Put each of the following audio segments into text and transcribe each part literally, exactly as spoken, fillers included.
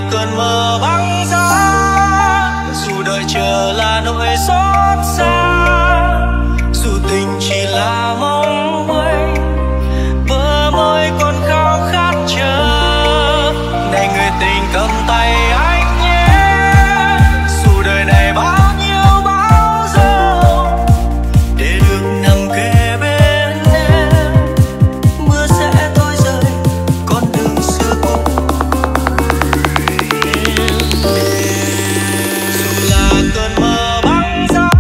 cơn mơ băng giá, dù đợi chờ là nỗi xót xa, dù tình chỉ là mong manh, bờ môi còn khao khát chờ. Này người tình cầm tay anh nhé, dù đời này bao nhiêu bão giông, để được nằm kề bên em, mưa sẽ thôi rơi con đường xưa cũ. Dù là cơn mơ băng giá,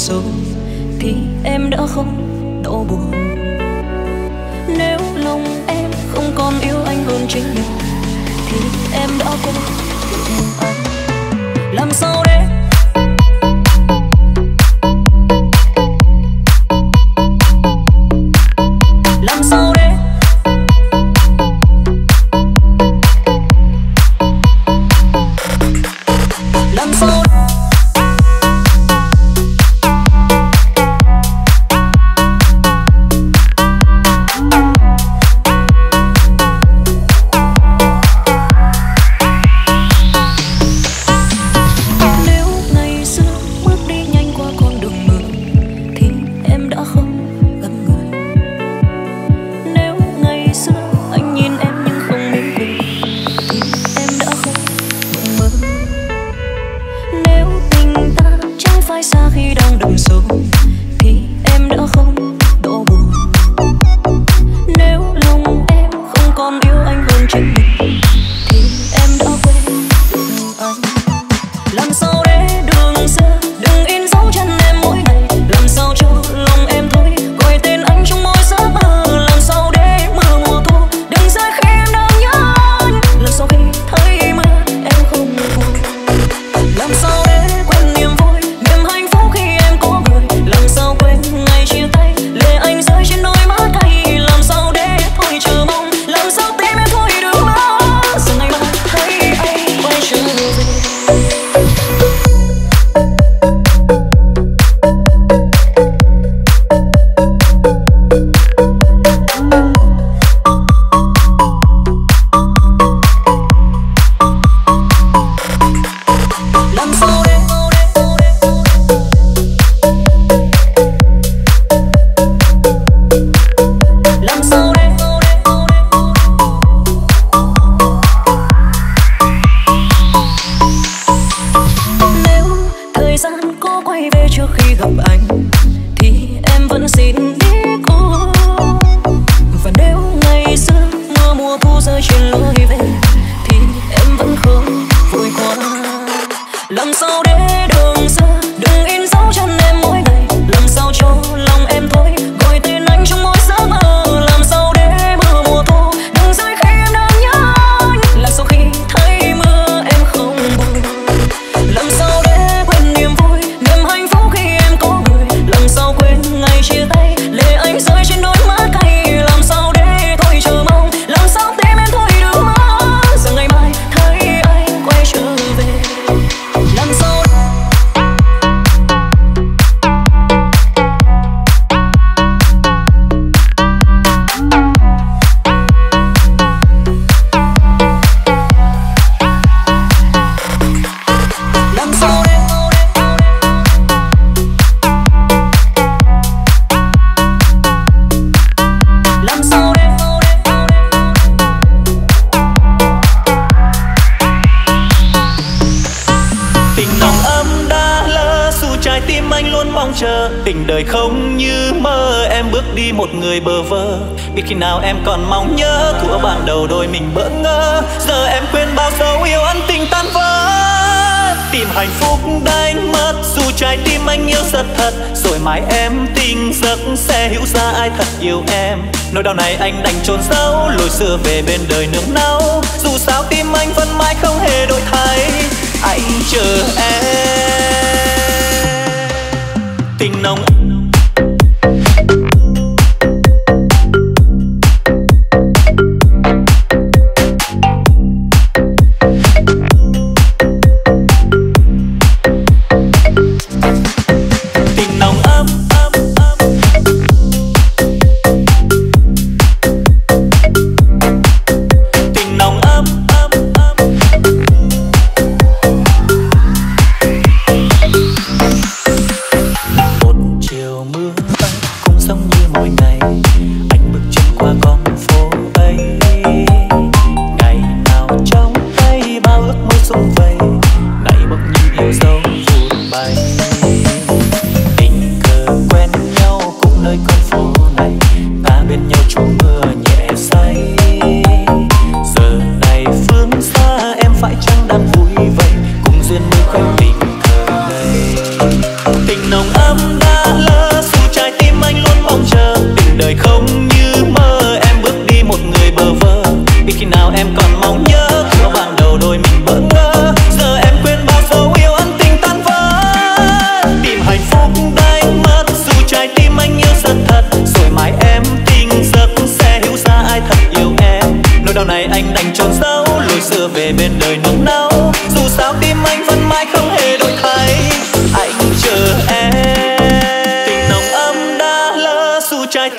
thì em đã không đau buồn. Nếu lòng em quên được anh. Làm sao để làm sao để làm sao tình đời không như mơ, em bước đi một người bơ vơ. Biết khi nào em còn mong nhớ của ban đầu đôi mình bỡ ngỡ. Giờ em quên bao dấu yêu ân tình tan vỡ. Tìm hạnh phúc đánh mất dù trái tim anh yêu rất thật. Rồi mai em tỉnh giấc sẽ hiểu ra ai thật yêu em. Nỗi đau này anh đành chôn giấu, lối xưa về bên đời nương náu. Dù sao tim anh vẫn mãi không hề đổi thay, anh chờ em. Tình nồng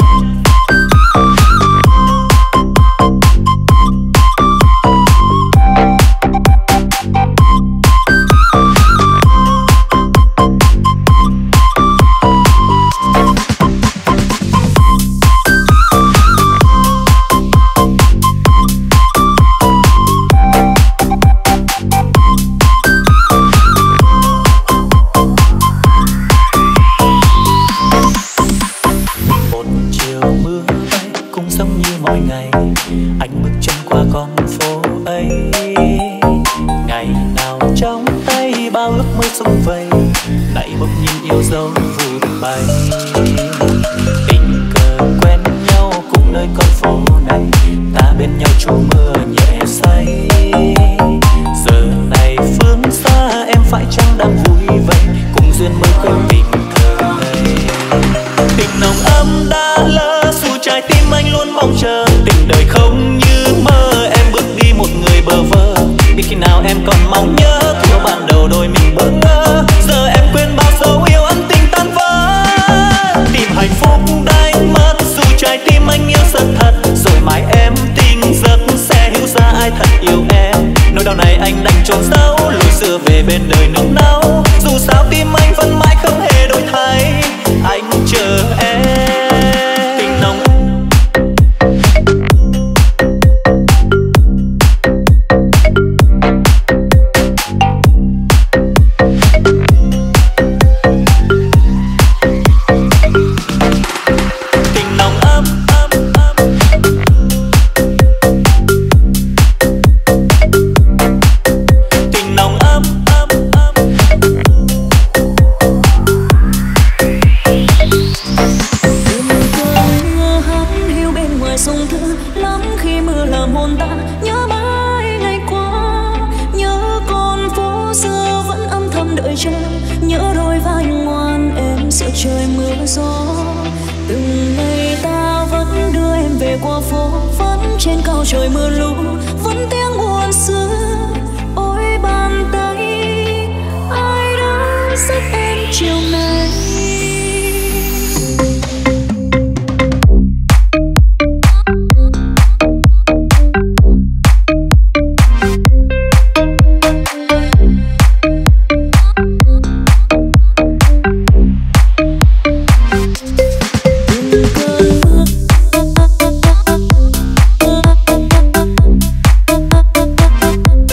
Từng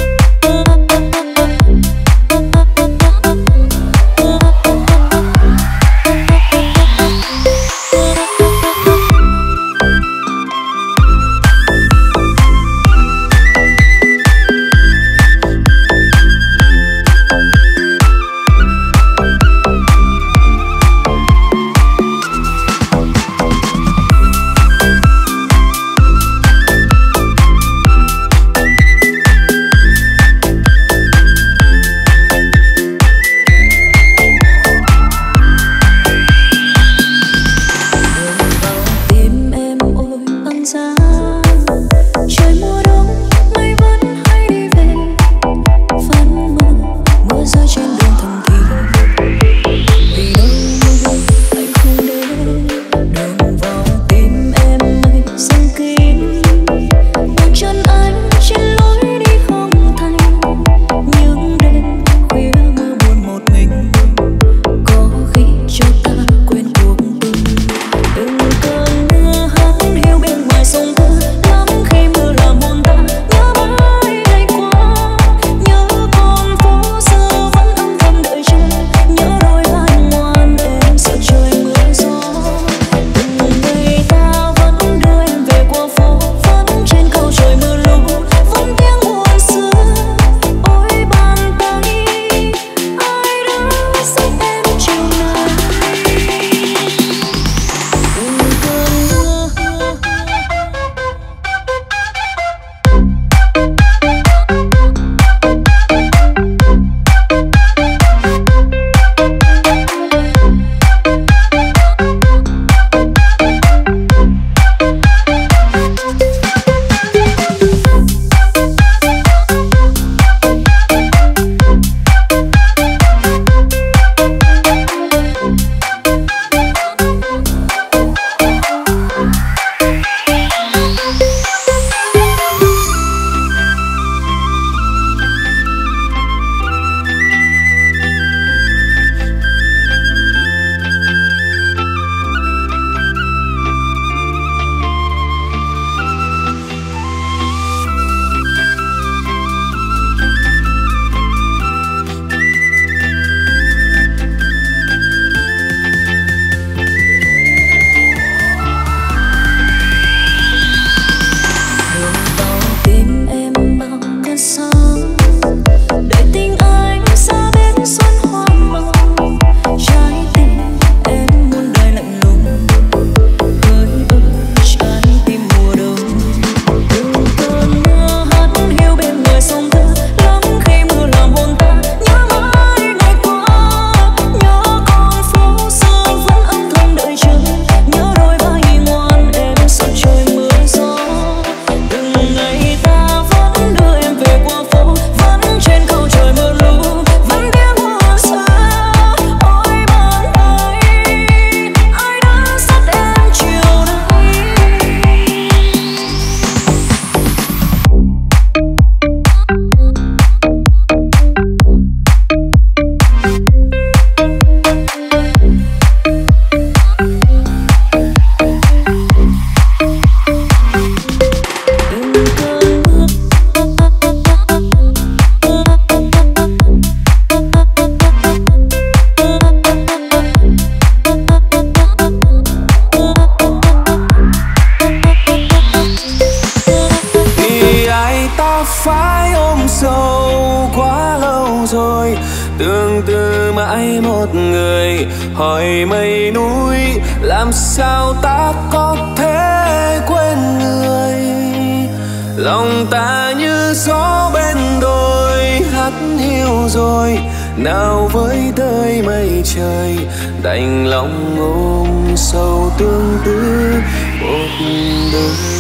phải ôm sâu quá lâu rồi, tương tư mãi một người. Hỏi mây núi làm sao ta có thể quên người. Lòng ta như gió bên đồi hắt hiu rồi, nào với đời mây trời đành lòng ôm sâu tương tư một đời.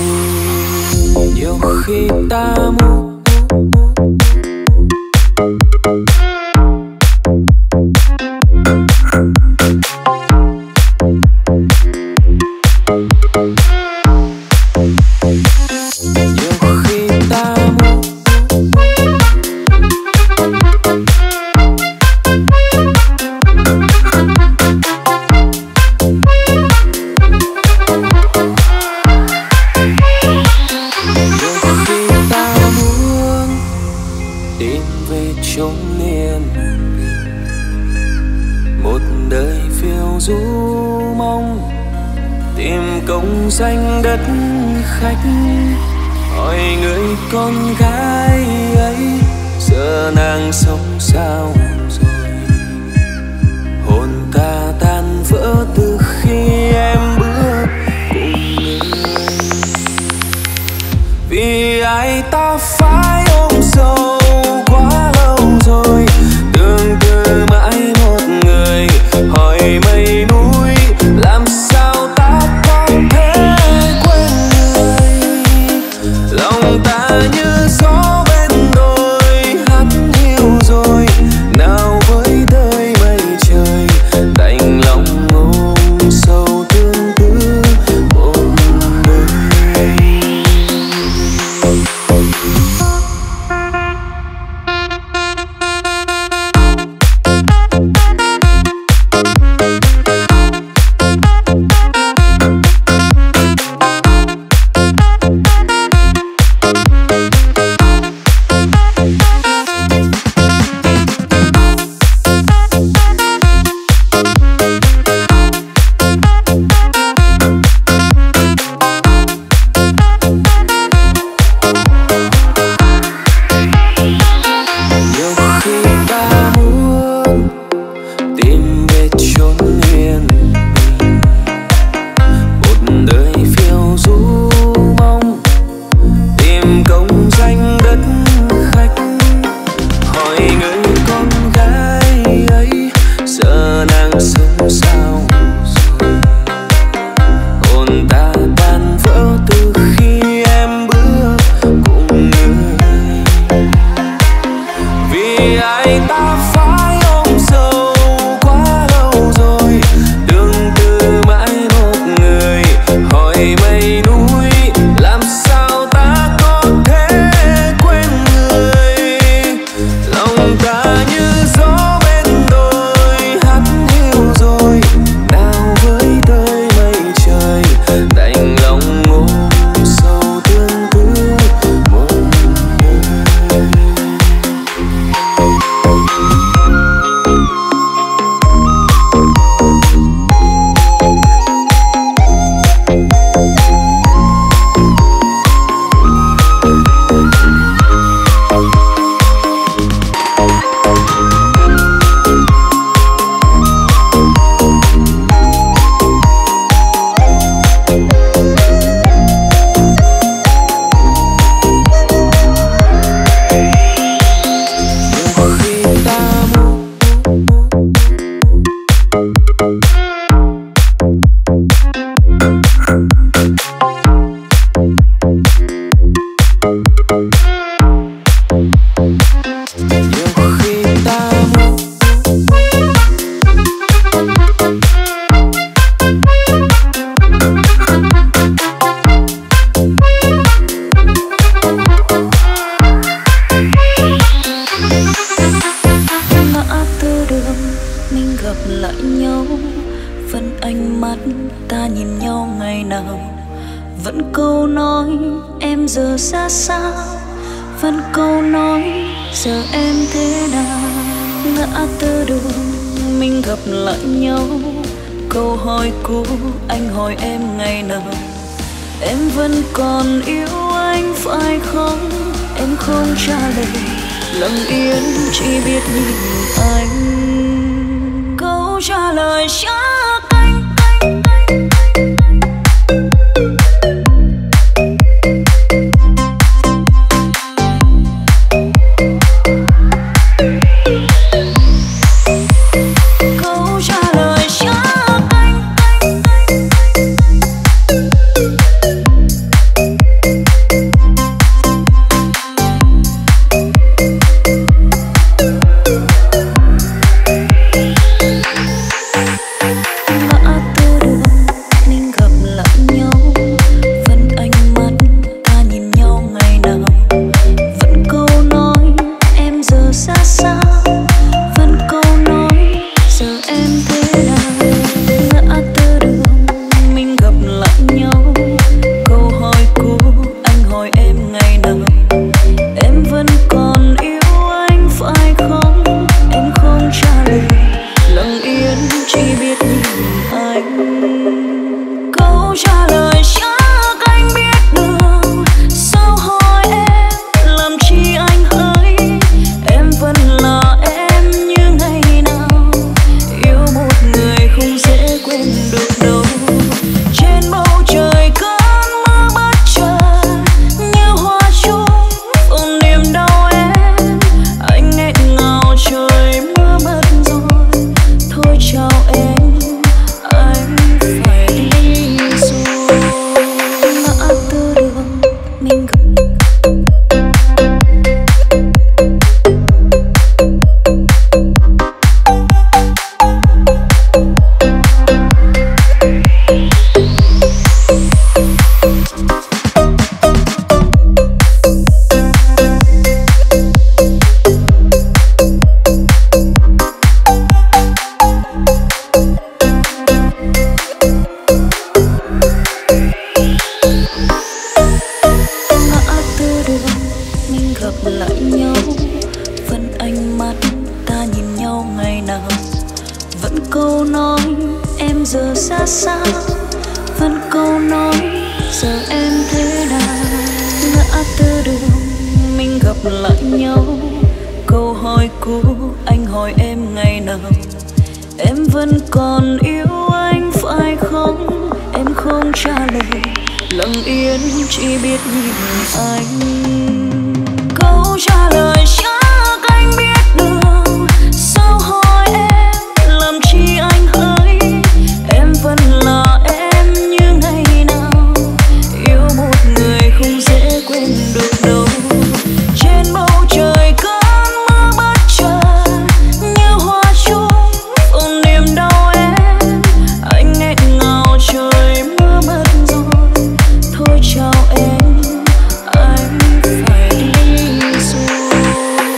Nhiều khi ta muốn xanh đất khách. Hỏi người con gái ấy giờ nàng sống sao rồi. Hồn ta tan vỡ từ khi em bước cùng người. Vì ai ta phải ôm sâu quá lâu rồi, tương tư mãi một người. Hỏi mây núi làm sao ta có thể quên người. Lòng ta như gió bên đồi hắt hiu rồi, nào với đời mây trời đành lòng ôm sâu tương tư một đời. em không trả lời, lặng yên chỉ biết nhìn anh. Câu trả lời chắc anh. Câu trả lời chắc anh. Chào em, anh phải đi rồi.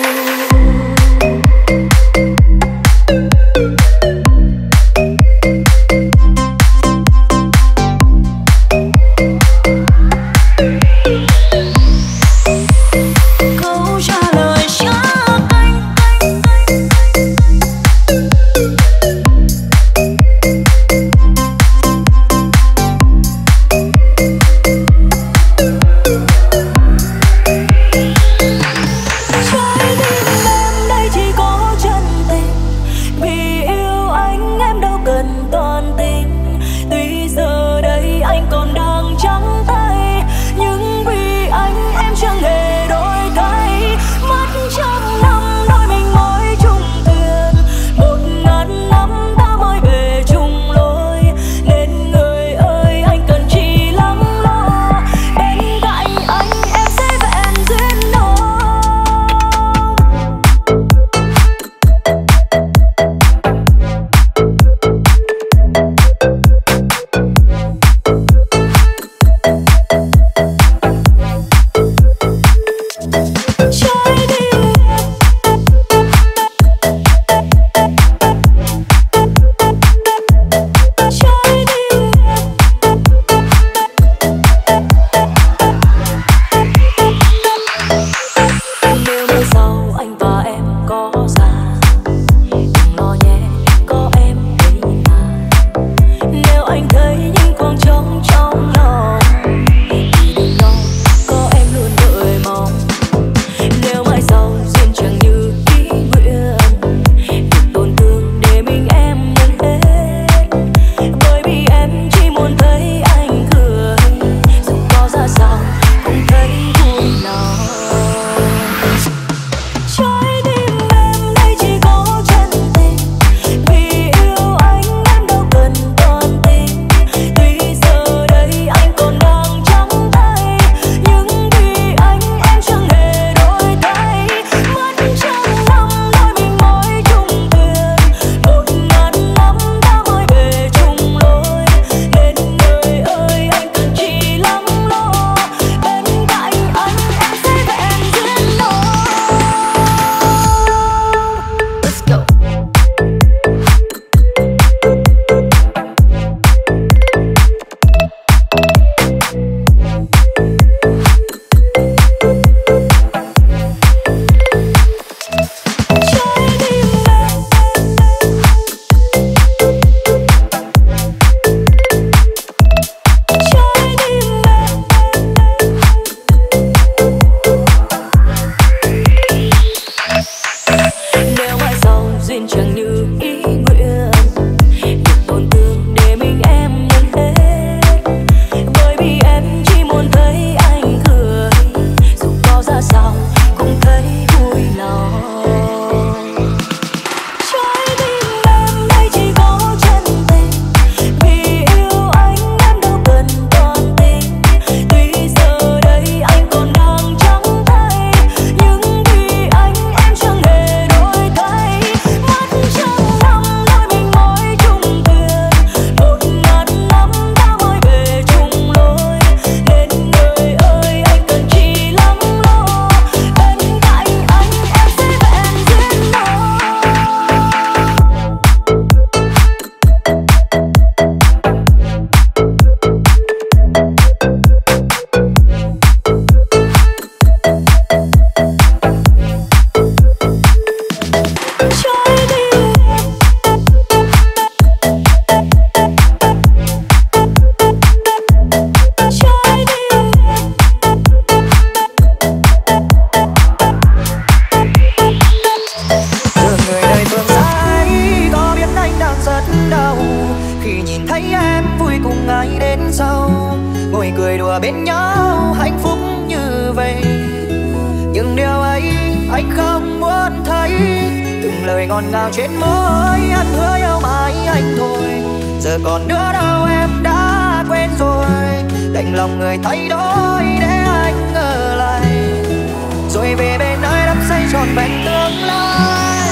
đùa bên nhau hạnh phúc như vậy. Nhưng điều ấy anh không muốn thấy, từng lời ngọt ngào trên môi anh hứa yêu mãi anh thôi. Giờ còn nữa đâu em đã quên rồi, đành lòng người thay đổi để anh ở lại, rồi về bên nơi đắm say trọn vẹn tương lai.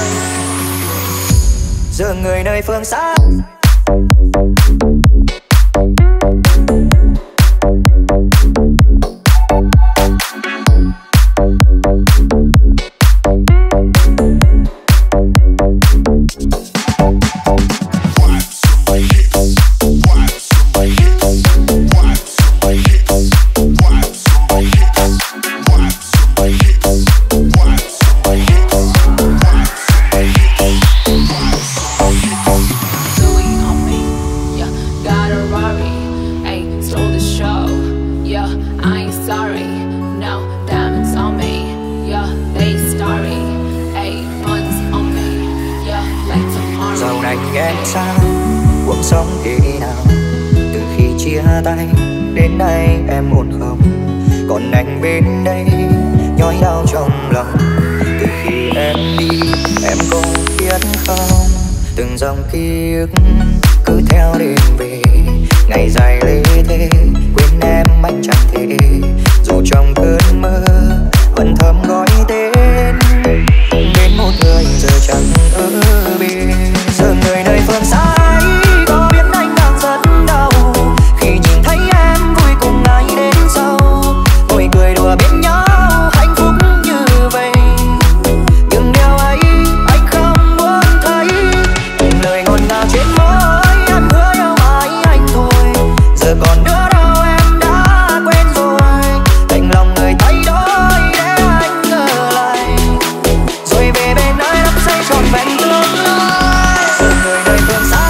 Giờ người nơi phương xa cứ theo đêm về, ngày dài lê thế, quên em anh chẳng thể, dù trong cơn mơ vẫn thầm gọi tên, đến một người giờ chẳng ở bên. Giờ người nơi phương xa ấy có biết anh đang rất đau, khi nhìn thấy em vui cùng ai đến sau, ngồi cười đùa bên nhau hạnh phúc như vậy. Nhưng điều ấy anh không muốn thấy, từng lời ngọt ngào trên môi anh hứa yêu mãi anh thôi. Giờ còn nữa đâu em đã quên rồi, đành lòng người thay đổi để anh ở lại, rồi về bên nơi đắm say trọn vẹn tương lai. Giờ người nơi phương xa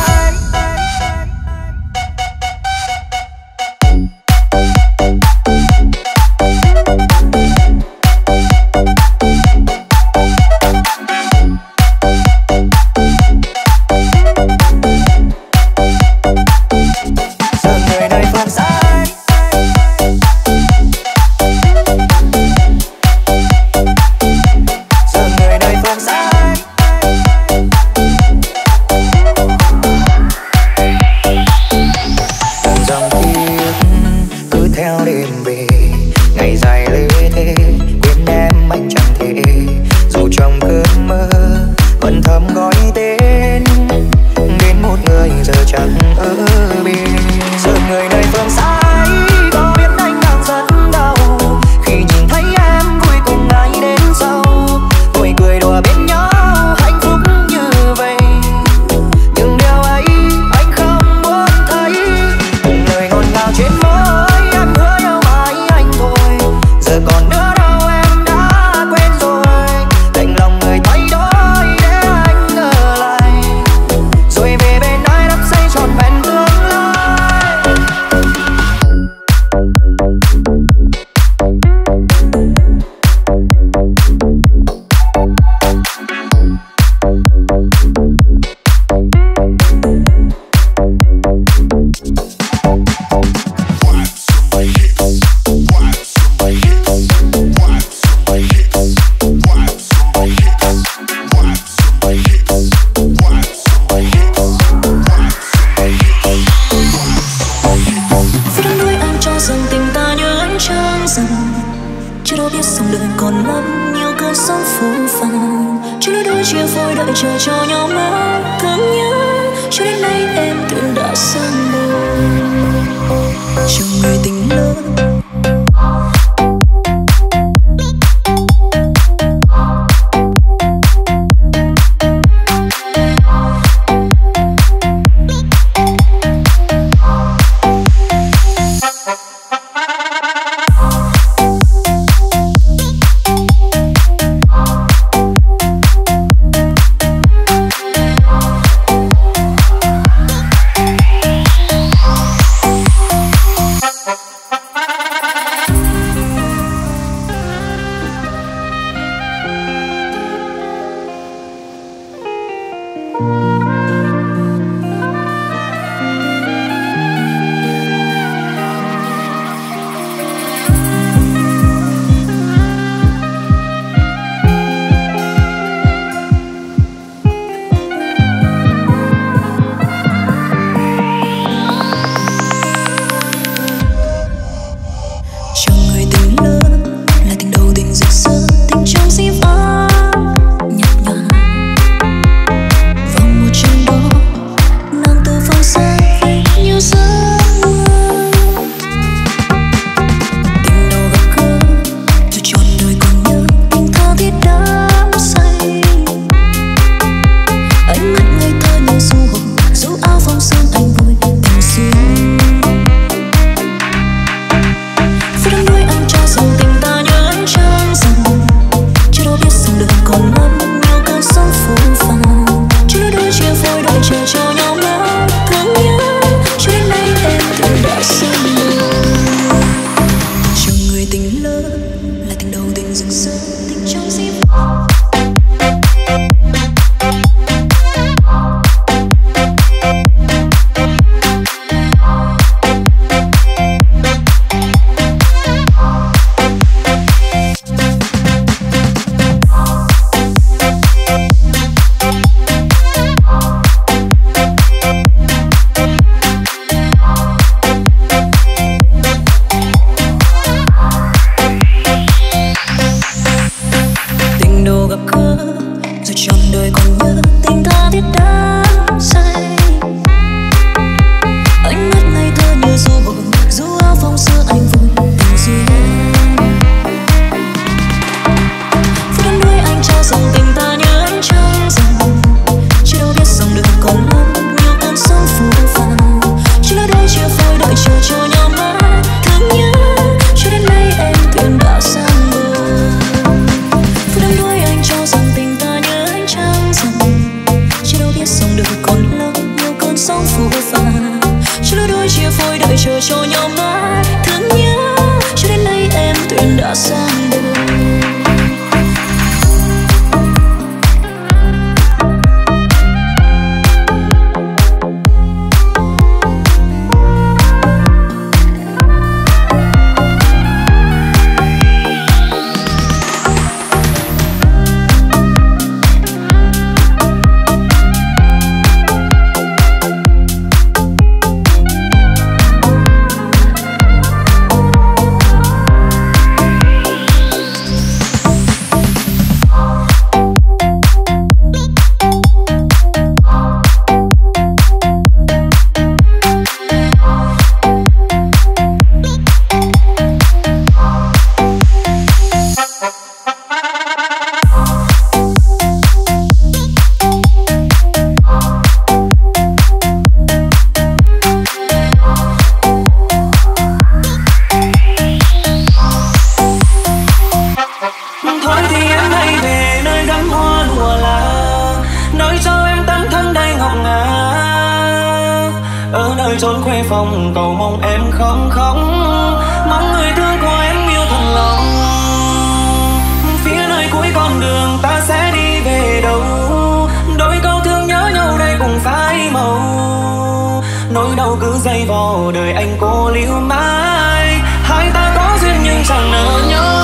phòng cầu mong em không khóc, mong người thương của em yêu thật lòng. Phía nơi cuối con đường ta sẽ đi về đâu, đôi câu thương nhớ nhau đây cùng phai màu. Nỗi đau cứ dây vò đời anh cô liêu mãi, hai ta có duyên nhưng chẳng nỡ nhau.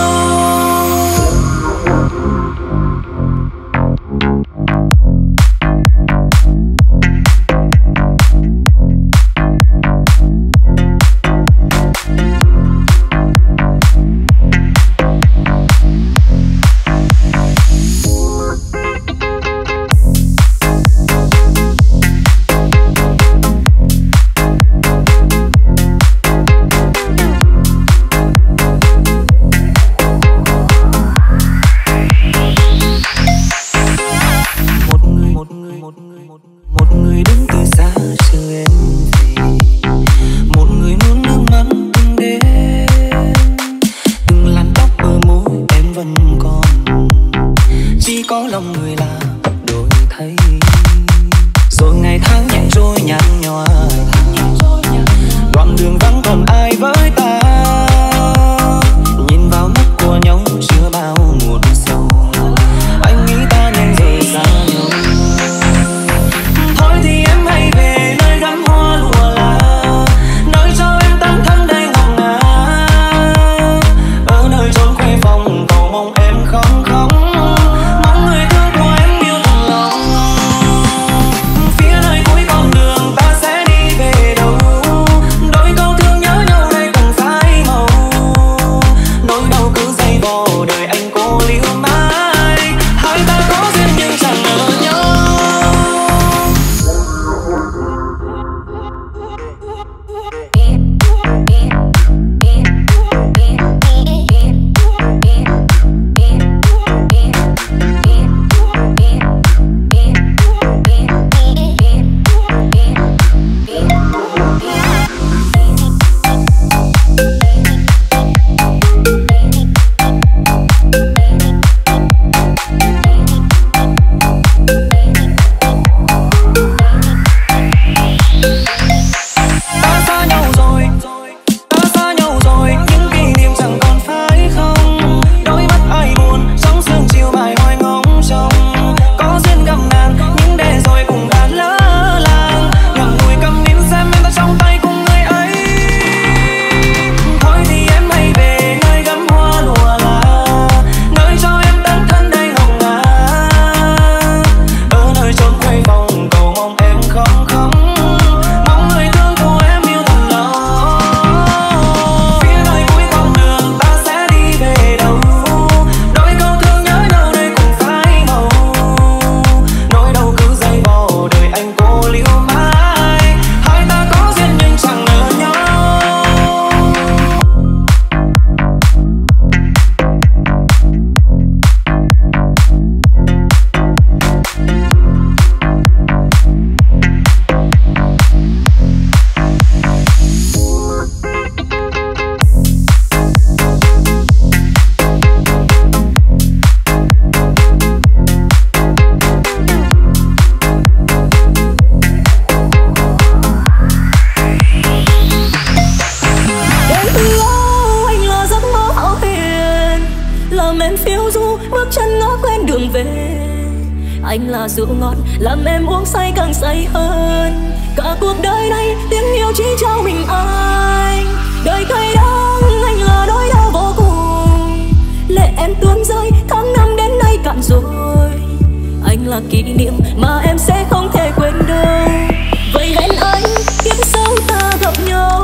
Anh là rượu ngon làm em uống say càng say hơn. Cả cuộc đời này tiếng yêu chỉ cho mình anh. Đời cay đắng anh là nỗi đau vô cùng. Lệ em tuôn rơi tháng năm đến nay cạn rồi. Anh là kỷ niệm mà em sẽ không thể quên đâu. Vậy hẹn anh kiếp sau ta gặp nhau.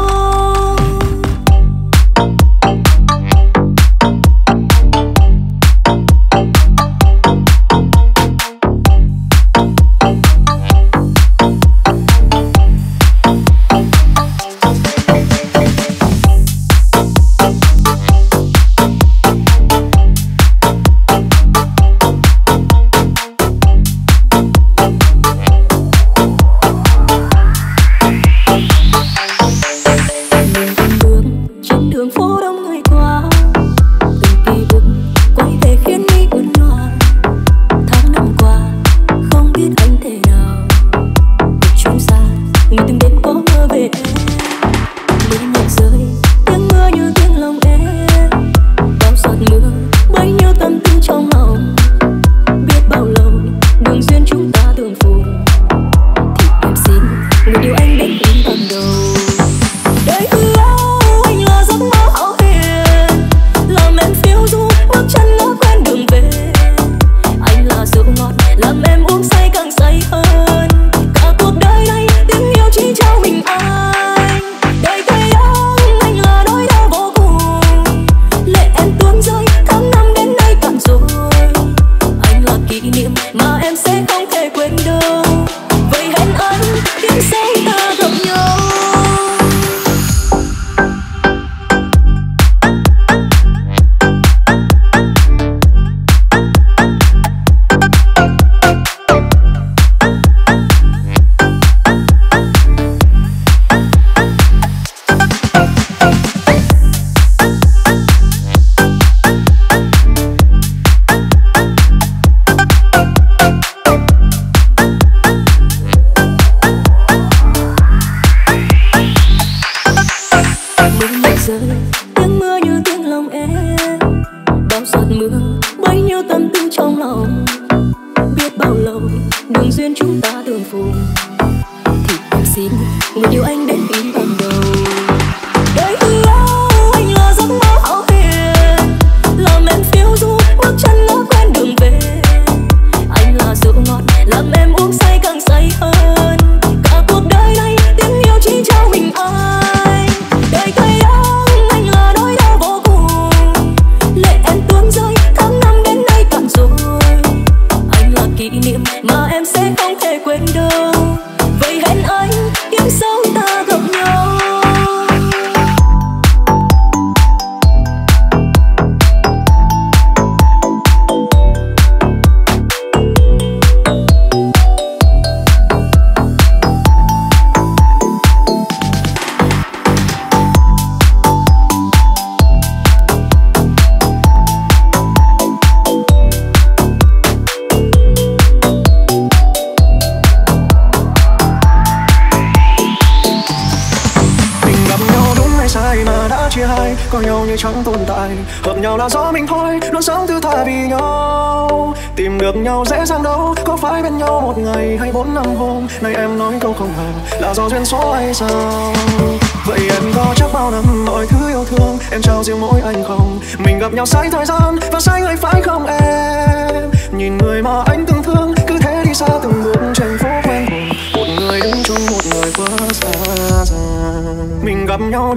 Người từng đêm có mơ về em. lòng em. Bao giọt mưa bấy nhiêu tâm tư trong lòng, biết bao lâu đường duyên chúng ta tương phù, thì em xin người yêu anh đến tim ban đầu. Đời yêu anh là giấc mơ hão huyền, làm em phiêu du bước chân ngỡ quen đường về. Anh là rượu ngọt làm em uống say càng say hơn, cả cuộc đời này tiếng yêu chỉ trao mình anh. Đời cay đắng anh là nỗi đau vô cùng, lệ em tuôn rơi tháng năm đến nay cạn rồi. Anh là kỷ niệm mà em sẽ không thể quên đâu, vậy hẹn anh kiếp sau ta gặp nhau. Có nhau như chẳng tồn tại, hợp nhau là do mình thôi, luôn sống thứ tha vì nhau. Tìm được nhau dễ dàng đâu, có phải bên nhau một ngày hay bốn năm hôm. Nay em nói câu không ngờ là do duyên số hay sao? Vậy em có chắc bao năm mọi thứ yêu thương em trao riêng mỗi anh không? Mình gặp nhau sai thời gian và sai người phải không em? Nhìn người mà anh từng thương cứ thế đi xa từng bước trên phố quen thuộc, một người đứng chung một người quá xa xa. Mình gặp nhau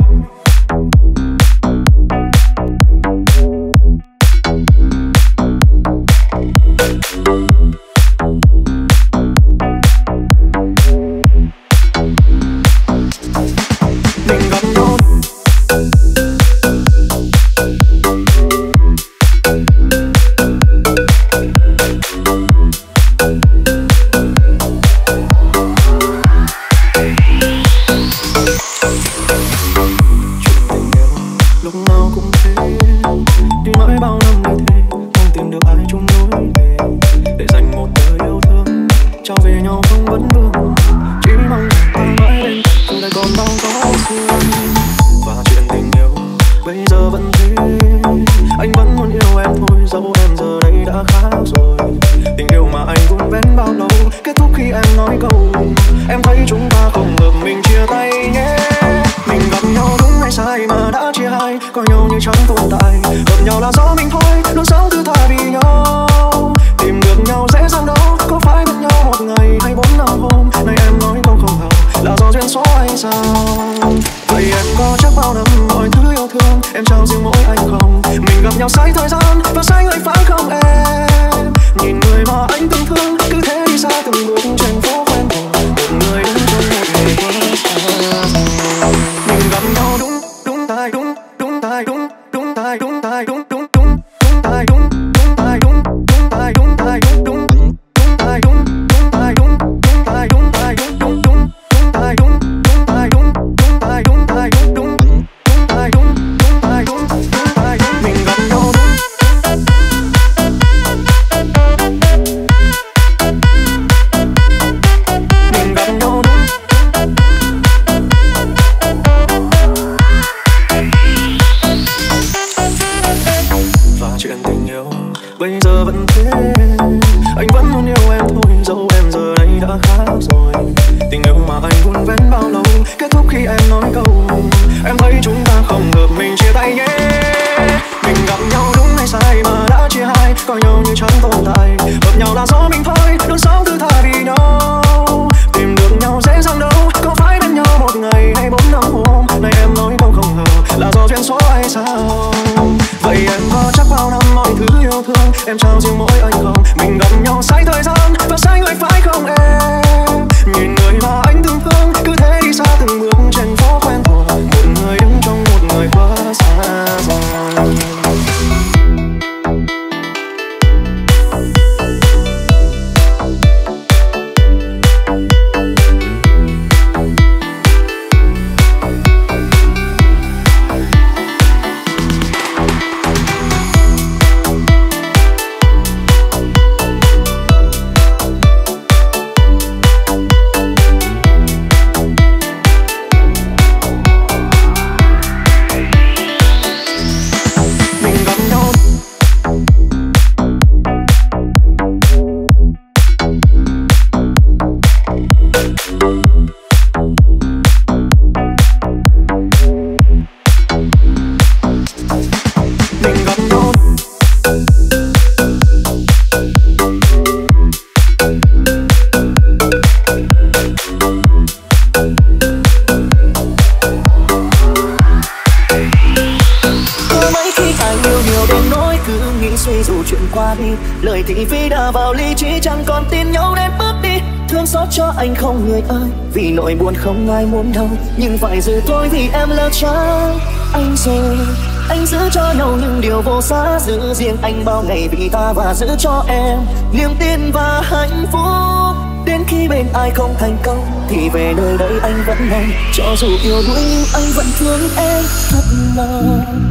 qua đi. Lời thị phi đã vào lý trí, chẳng còn tin nhau nên bước đi. Thương xót cho anh không người ơi, vì nỗi buồn không ai muốn đâu, nhưng phải giữ tôi vì em lỡ trắng anh rồi. Anh giữ cho nhau những điều vô giá, giữ riêng anh bao ngày vì ta, và giữ cho em niềm tin và hạnh phúc. Đến khi bên ai không thành công thì về nơi đây anh vẫn mong, cho dù yêu đuối nhưng anh vẫn thương em thật lòng.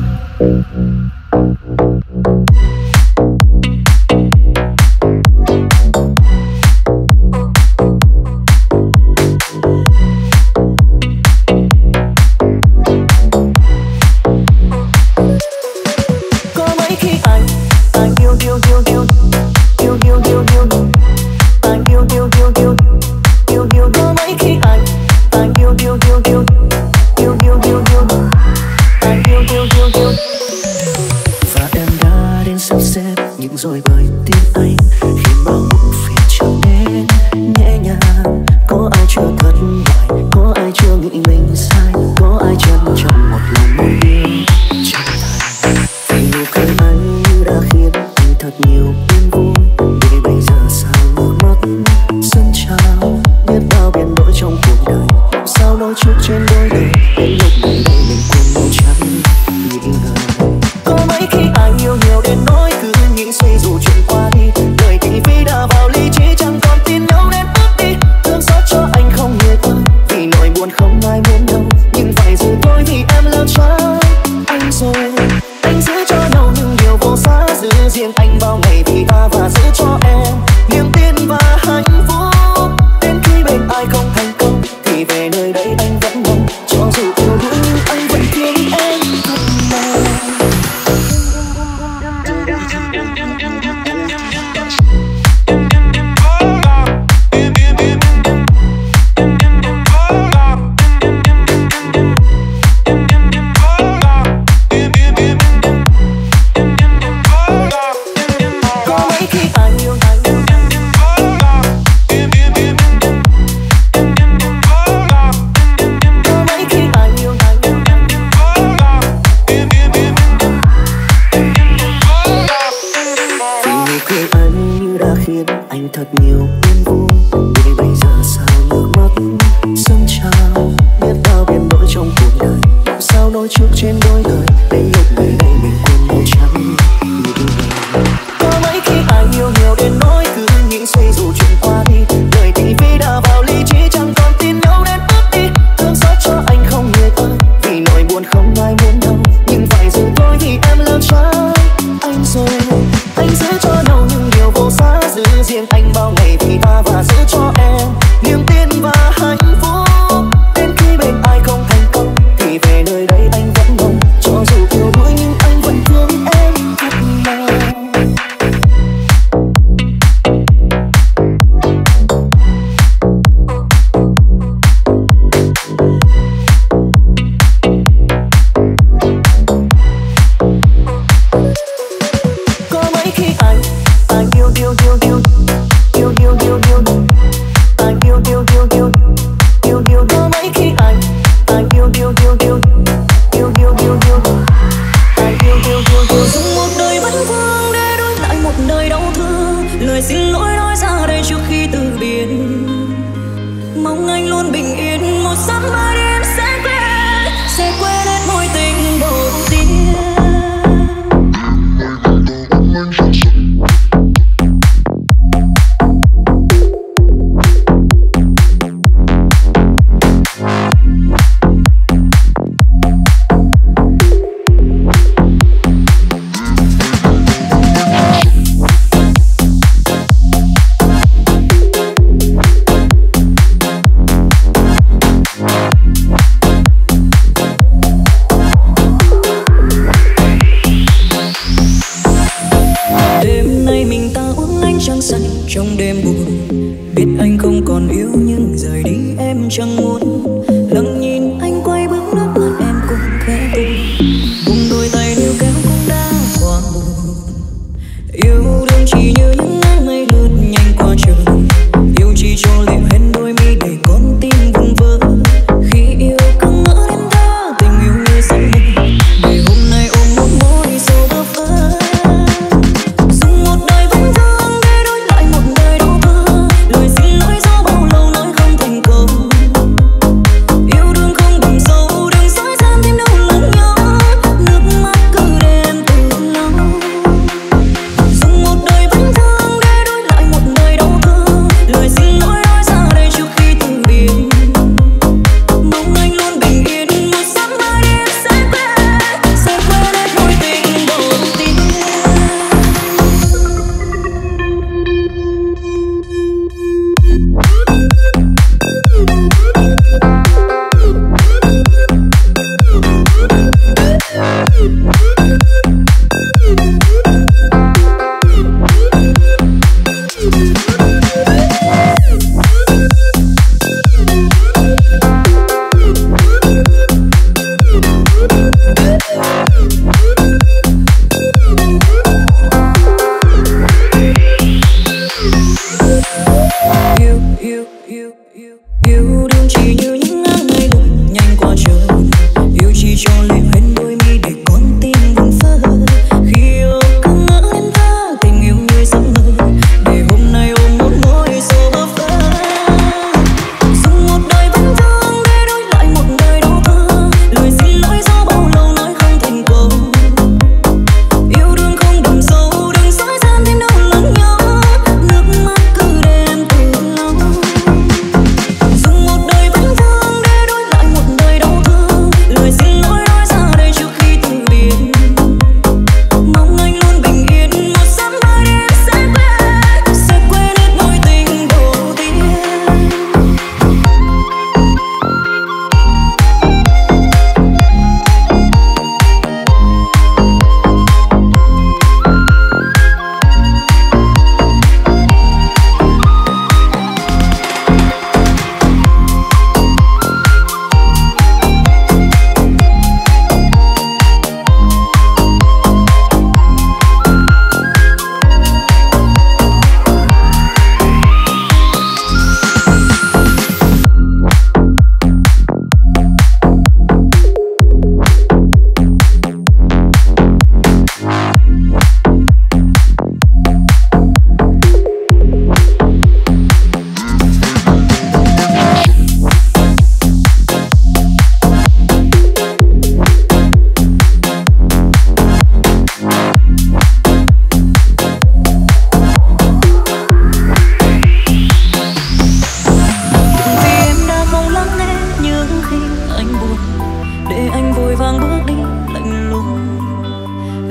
Rồi bởi tim anh khiến bao muộn phiền trở nên nhẹ nhàng. Có ai chưa thất bại, có ai chưa nghĩ mình sai, có ai trân trọng một lần một điều chân thành. Vì nụ cười anh như đã khiến anh thật nhiều yên vui, để bây giờ sao nước mắt dâng trào. Biết bao biến đổi trong cuộc đời, sao nói chút trên đôi đời, đến lúc này đây mình quên nhau chẳng nghĩ ngờ. Có mấy khi ai yêu nhiều đến nỗi cứ nghĩ suy dù chuyện qua đi. Lời thị phi đã vào lý trí, chẳng còn tin nhau nên bước đi. Thương xót cho anh không người ơi, vì nỗi buồn không ai muốn đâu, nhưng phải giữ tôi vì em lỡ trắng anh rồi. Anh giữ cho nhau những điều vô giá, giữ riêng anh bao ngày vì ta, và giữ cho em niềm tin và hạnh phúc. Đến khi bên ai không thành công thì về nơi đây anh vẫn mong, cho dù yêu đuối nhưng anh vẫn thương em thật lòng. Thật nhiều yên vui, để bây giờ sao nước mắt dâng trào. Biết bao biến đổi trong cuộc đời, sao nói trước trên đôi lời, đến lúc này đây mình quên nhau chẳng nghĩ ngờ. Có mấy khi ai yêu nhiều đến nỗi cứ nghĩ suy dù chuyện qua đi. Lời thị phi đã vào lý trí, chẳng còn tin nhau nên bước đi. Thương xót cho anh không người ơi, vì nỗi buồn không ai muốn đâu, nhưng phải giữ tôi vì em lỡ trắng anh rồi. Anh giữ cho nhau những điều vô giá, giữ riêng anh bao ngày.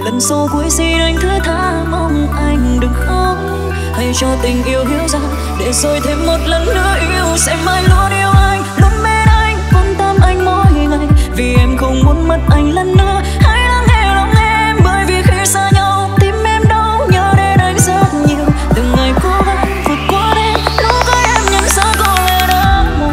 lần sau cuối xin anh thứ tha, mong anh đừng khóc. Hãy cho tình yêu hiểu ra, để rồi thêm một lần nữa yêu. Sẽ mãi luôn yêu anh, luôn bên anh, quan tâm anh mỗi ngày. Vì em không muốn mất anh lần nữa. Hãy lắng nghe lòng em, bởi vì khi xa nhau tim em đau, nhớ đến anh rất nhiều. Từng ngày cố gắng vượt qua đêm, lúc ấy em nhận ra có lẽ đã muộn.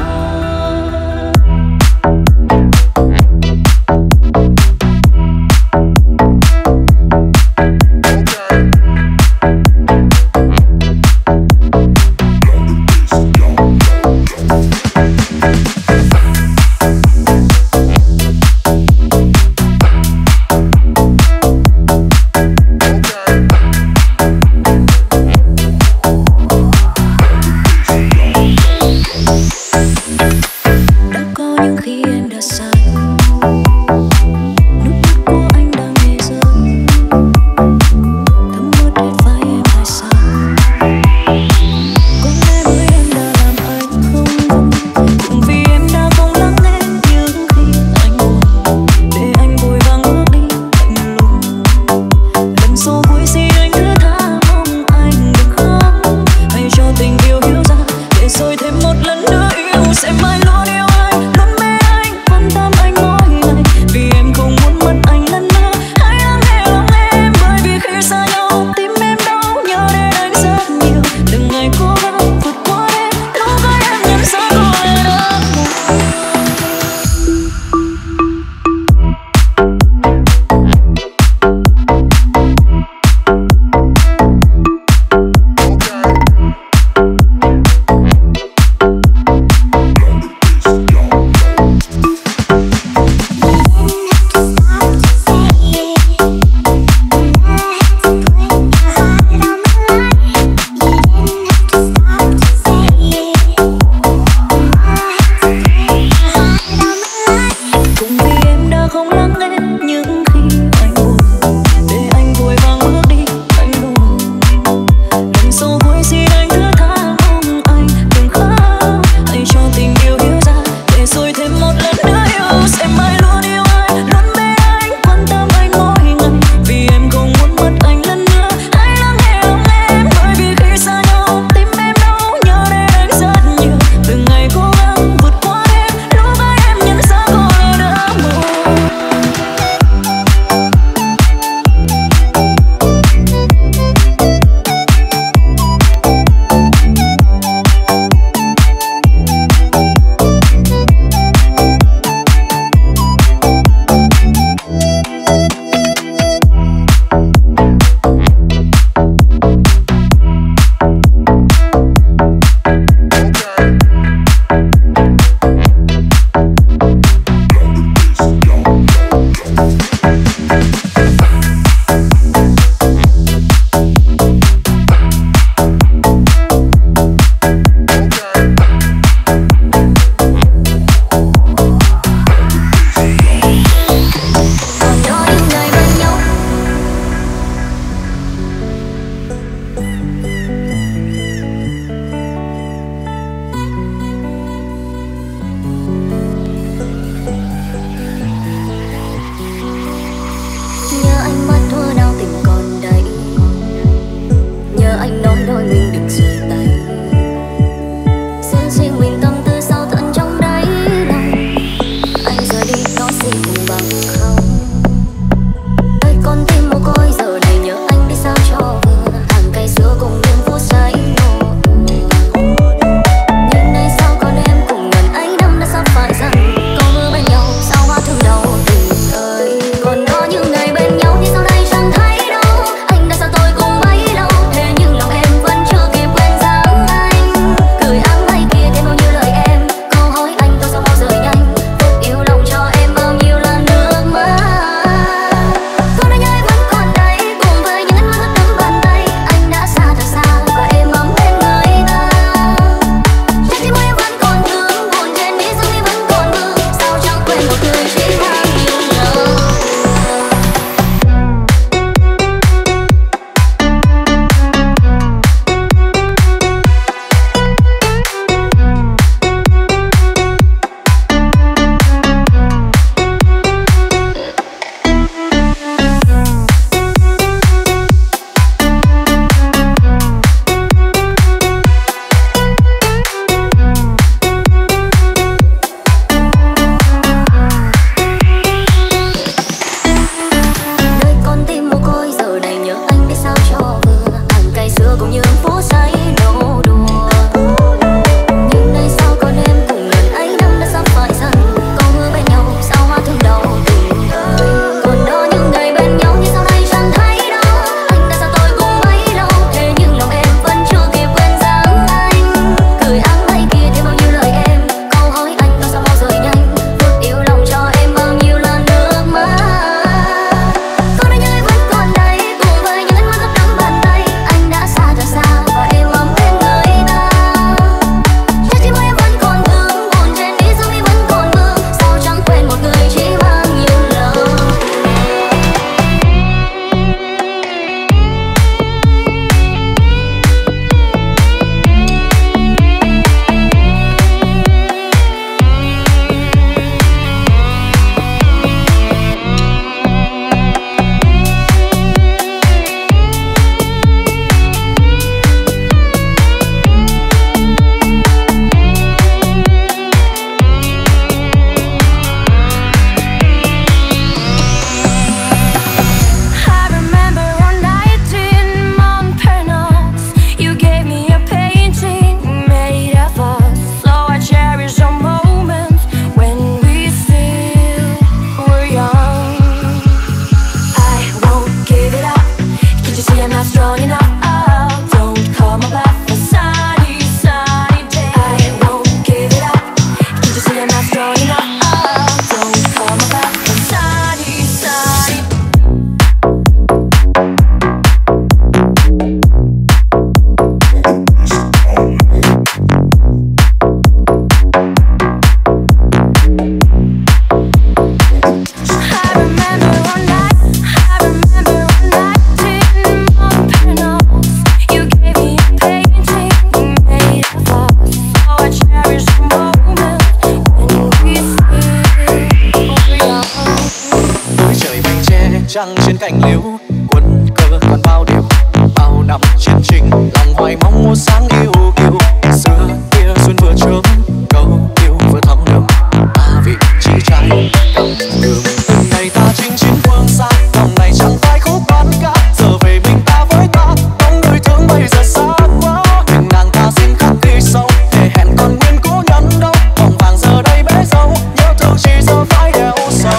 trăng trên cành liễu, quân cờ còn bao điều, bao năm chiến trình lòng hoài mong một sáng yêu kiều. Xưa kia xuân vừa chớm, câu yêu vừa thắm đượm, ta vị chi trai cầm đường. Từng ngày ta chinh chiến phương xa, lòng này chẳng phải khúc bán ca. Giờ về mình ta với ta, bóng người thương bây giờ xa quá. Tình nàng ta xin khắc ghi sâu, thề hẹn còn nguyên cố nhắn đâu. Vòng vàng giờ đây bế dâu, nhớ thương chỉ giờ phải đeo sâu.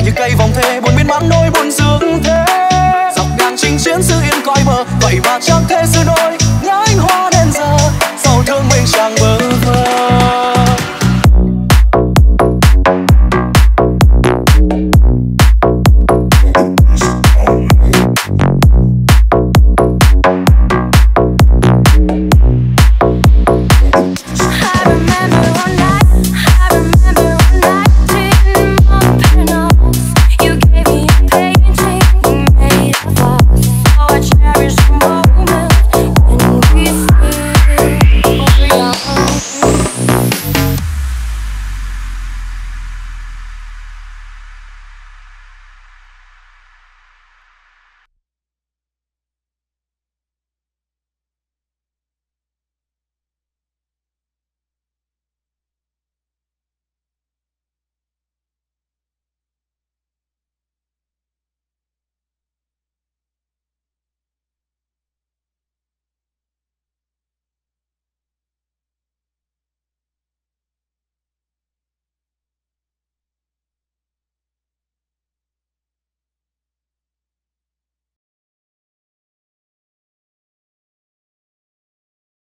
Vậy mà chẳng thể